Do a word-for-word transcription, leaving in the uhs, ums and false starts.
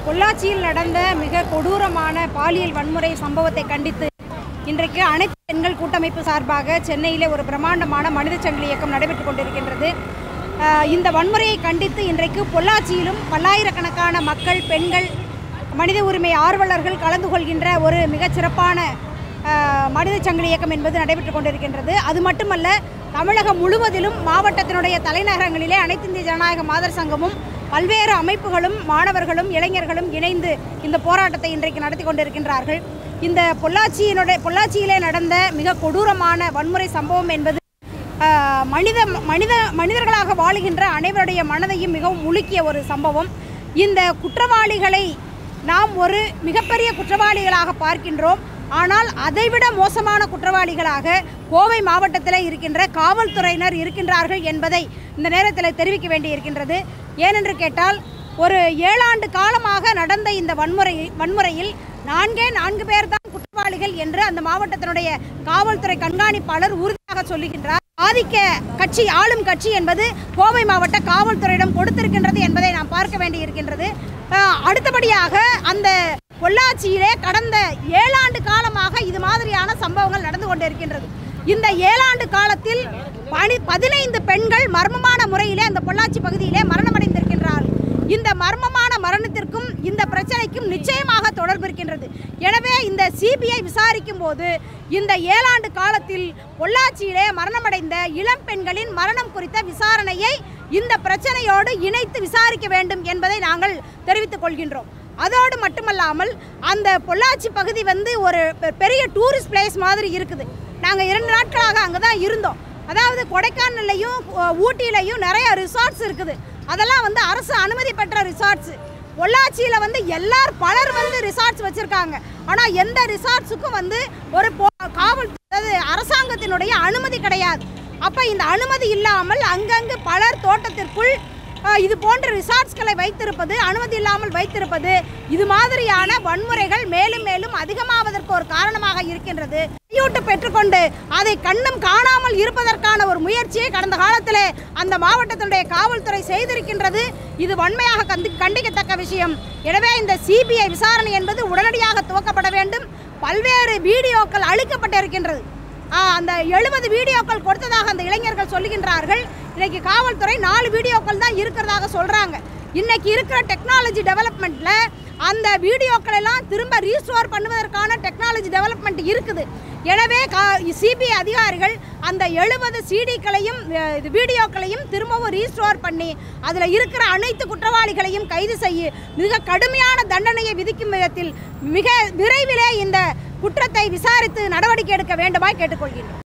பொள்ளாச்சியில் நடந்த மிக கொடூரமான பாலியல் வன்முறை சம்பவத்தை கண்டித்து இன்றைக்கு அனைத்து பெண்கள் கூட்டமைப்பு சார்பாக சென்னையிலே ஒரு பிரம்மாண்டமான மனித சங்கிலி இயக்கம் நடைபெற்றுக் கொண்டிருக்கின்றது. இந்த வன்முறையை கண்டித்து இன்றைக்கு பொள்ளாச்சியிலும் பல்லாயிரக்கணக்கான மக்கள், பெண்கள், மனித உரிமை ஆர்வலர்கள் கலந்து கொள்கின்ற ஒரு மிகச் சிறப்பான மனித சங்கிலி இயக்கம் என்பது நடைபெற்றுக் கொண்டிருக்கின்றது. அது மட்டுமல்ல, தமிழகம் முழுவதிலும் மாவட்டத்தினுடைய தலைநகரங்களிலே அனைத்து இந்திய ஜனநாயக மாதர் சங்கமும் பல்வேறு அமைப்புகளும் மாணவர்களும் இளைஞர்களும் இணைந்து இந்த போராட்டத்தை இன்றைக்கு நடத்தி கொண்டிருக்கின்றார்கள். இந்த பொள்ளாச்சியினுடைய பொள்ளாச்சியிலே நடந்த மிக கொடூரமான வன்முறை சம்பவம் என்பது மனித மனித மனிதர்களாக வாழுகின்ற அனைவருடைய மனதையும் மிகவும் உலுக்கிய ஒரு சம்பவம். இந்த குற்றவாளிகளை நாம் ஒரு மிகப்பெரிய குற்றவாளிகளாக பார்க்கின்றோம். ஆனால் அதைவிட மோசமான குற்றவாளிகளாக கோவை மாவட்டத்தில் இருக்கின்ற காவல்துறையினர் இருக்கின்றார்கள் என்பதை இந்த நேரத்தில் தெரிவிக்க வேண்டியிருக்கின்றது. ஏனென்று கேட்டால், ஒரு ஏழாண்டு காலமாக நடந்த இந்த வன்முறை வன்முறையில் நான்கே நான்கு பேர் தான் குற்றவாளிகள் என்று அந்த மாவட்டத்தினுடைய காவல்துறை கண்காணிப்பாளர் உறுதியாக சொல்லுகின்றார். ஆதிக்க கட்சி, ஆளும் கட்சி என்பது கோவை மாவட்ட காவல்துறையிடம் கொடுத்திருக்கின்றது என்பதை நாம் பார்க்க வேண்டியிருக்கின்றது. அடுத்தபடியாக அந்த பொள்ளாச்சியிலே கடந்த ஏழாண்டு காலமாக இது மாதிரியான சம்பவங்கள் நடந்து கொண்டிருக்கின்றது. இந்த ஏழாண்டு காலத்தில் பனி பதினைந்து பெண்கள் மர்மமான முறையிலே அந்த பொள்ளாச்சி பகுதியிலே மரணமடைந்திருக்கின்றார்கள். இந்த மர்மமான மரணத்திற்கும் இந்த பிரச்சனைக்கும் நிச்சயமாக தொடர்பு இருக்கின்றது. எனவே இந்த சிபிஐ விசாரிக்கும் போது இந்த ஏழாண்டு காலத்தில் பொள்ளாச்சியிலே மரணமடைந்த இளம் பெண்களின் மரணம் குறித்த விசாரணையை இந்த பிரச்சனையோடு இணைத்து விசாரிக்க வேண்டும் என்பதை நாங்கள் தெரிவித்துக் கொள்கின்றோம். அதோடு மட்டுமல்லாமல், அந்த பொள்ளாச்சி பகுதி வந்து ஒரு பெரிய டூரிஸ்ட் பிளேஸ் மாதிரி இருக்குது. நாங்கள் இரண்டு நாட்களாக அங்கே தான் இருந்தோம். அதாவது கொடைக்கானல்லையும் ஊட்டியிலையும் நிறைய ரிசார்ட்ஸ் இருக்குது. அதெல்லாம் வந்து அரசு அனுமதி பெற்ற ரிசார்ட்ஸ். பொள்ளாச்சியில் வந்து எல்லார் பலர் வந்து ரிசார்ட்ஸ் வச்சுருக்காங்க. ஆனால் எந்த ரிசார்ட்ஸுக்கும் வந்து ஒரு காவல் அதாவது அரசாங்கத்தினுடைய அனுமதி கிடையாது. அப்போ இந்த அனுமதி இல்லாமல் அங்கங்கு பலர் தோட்டத்திற்குள் இது போன்ற ரிசார்ட்ஸ்களை வைத்திருப்பது, அனுமதி இல்லாமல் வைத்திருப்பது, இது மாதிரியான வன்முறைகள் மேலும் மேலும் அதிகமாவதற்கு ஒரு காரணமாக இருக்கின்றது. கையூட்டு பெற்றுக்கொண்டு அதை கண்ணும் காணாமல் இருப்பதற்கான ஒரு முயற்சியை கடந்த காலத்தில் அந்த மாவட்டத்தினுடைய காவல்துறை செய்திருக்கின்றது. இது வன்மையாக கண்டி கண்டிக்கத்தக்க விஷயம். எனவே இந்த சிபிஐ விசாரணை என்பது உடனடியாக துவக்கப்பட வேண்டும். பல்வேறு வீடியோக்கள் அளிக்கப்பட்டிருக்கின்றது. அந்த எழுபது வீடியோக்கள் கொடுத்ததாக அந்த இளைஞர்கள் சொல்லுகின்றார்கள். இன்னைக்கு காவல்துறை நாலு வீடியோக்கள் தான் இருக்கிறதாக சொல்கிறாங்க. இன்னைக்கு இருக்கிற டெக்னாலஜி டெவலப்மெண்ட்டில் அந்த வீடியோக்கள் எல்லாம் திரும்ப ரீஸ்டோர் பண்ணுவதற்கான டெக்னாலஜி டெவலப்மெண்ட் இருக்குது. எனவே சிபிஐ அதிகாரிகள் அந்த எழுபது சிடிக்களையும் வீடியோக்களையும் திரும்பவும் ரீஸ்டோர் பண்ணி அதில் இருக்கிற அனைத்து குற்றவாளிகளையும் கைது செய்ய மிக கடுமையான தண்டனையை விதிக்கும் விதத்தில் மிக விரைவிலே இந்த குற்றத்தை விசாரித்து நடவடிக்கை எடுக்க வேண்டுமாய் கேட்டுக்கொள்கிறேன்.